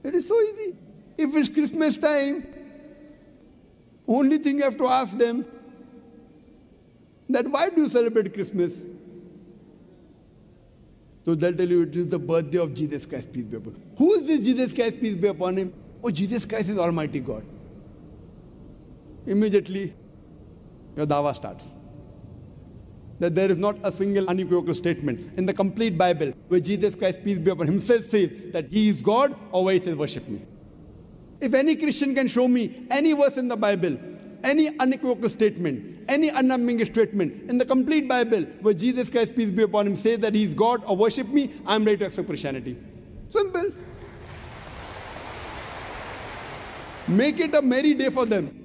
It is so easy. If it's Christmas time, only thing you have to ask them that why do you celebrate Christmas? So they'll tell you it is the birthday of Jesus Christ, peace be upon him. Who is this Jesus Christ, peace be upon him? Oh, Jesus Christ is Almighty God. Immediately, your dawa starts. That there is not a single unequivocal statement in the complete Bible where Jesus Christ, peace be upon him, himself says that he is God or where he says worship me. If any Christian can show me any verse in the Bible, any unequivocal statement, any unambiguous statement in the complete Bible where Jesus Christ, peace be upon him, says that he is God or worship me, I am ready to accept Christianity. Simple. Make it a merry day for them.